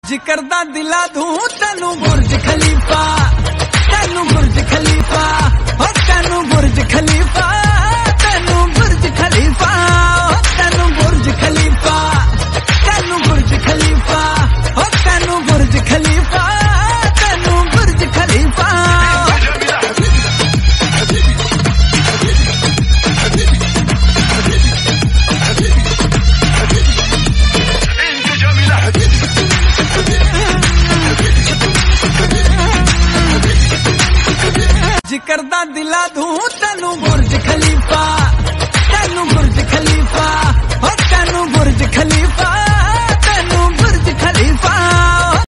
जिक्र दा दिला दूं तेनू बुर्ज खलीफा, तेनू बुर्ज खलीफा, हो तेनू बुर्ज खलीफा, तेनू बुर्ज खलीफा, तेनू बुर्ज खलीफा, तेनू बुर्ज खलीफा, हो तेनू बुर्ज खलीफा, तेनू बुर्ज खलीफा। जिक्र दा दिला दूं तेनू बुर्ज खलीफा।